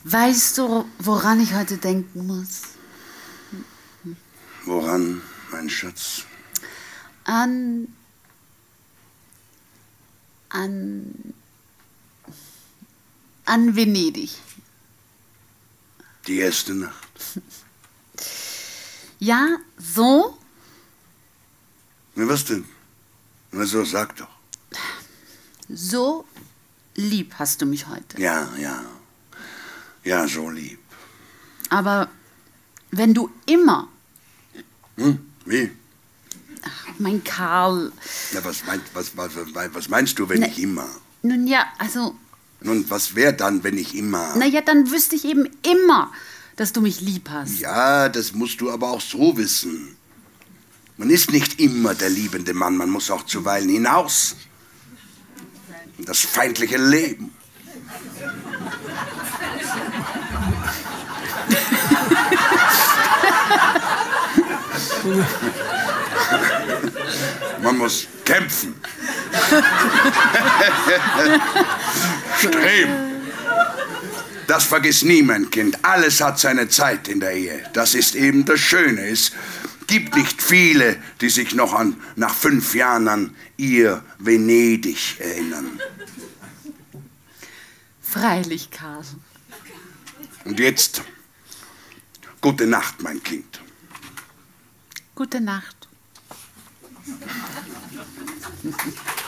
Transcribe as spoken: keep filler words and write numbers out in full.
Weißt du, woran ich heute denken muss? Woran, mein Schatz? An... An... An Venedig. Die erste Nacht. Ja, so? Na, was denn? Na, so, sag doch. So lieb hast du mich heute. Ja, ja. Ja, so lieb. Aber wenn du immer... Hm? Wie? Ach, mein Karl... Na, was, meint, was, was, was meinst du, wenn Na, ich immer? Nun ja, also... Nun, was wäre dann, wenn ich immer... Na ja, dann wüsste ich eben immer, dass du mich lieb hast. Ja, das musst du aber auch so wissen. Man ist nicht immer der liebende Mann, man muss auch zuweilen hinaus. In das feindliche Leben. Man muss kämpfen. Streben. Das vergiss nie, mein Kind. Alles hat seine Zeit in der Ehe. Das ist eben das Schöne. Es gibt nicht viele, die sich noch an, nach fünf Jahren an ihr Venedig erinnern. Freilich, Karl. Und jetzt, gute Nacht, mein Kind. Gute Nacht.